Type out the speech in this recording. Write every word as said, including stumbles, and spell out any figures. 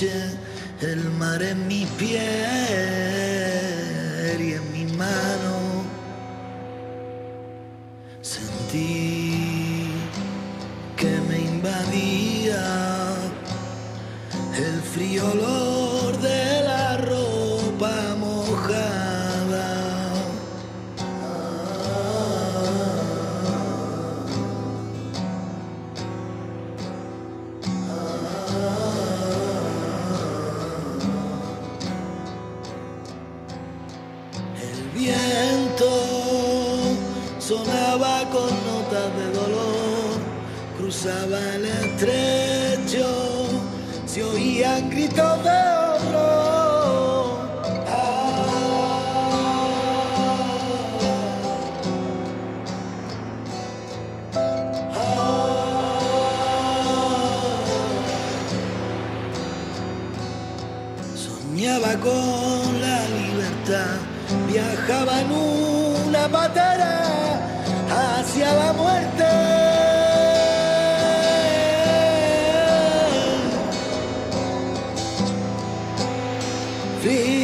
noche, el mar en mi piel y en mi mano. Sentí que me invadía el frío olor de la ropa mojada. El viento sonaba con notas de dolor, cruzaba el estrecho, se oían gritos de horror. Ah, ah. Soñaba con la libertad, viajaba en una patera hacia la muerte. Frío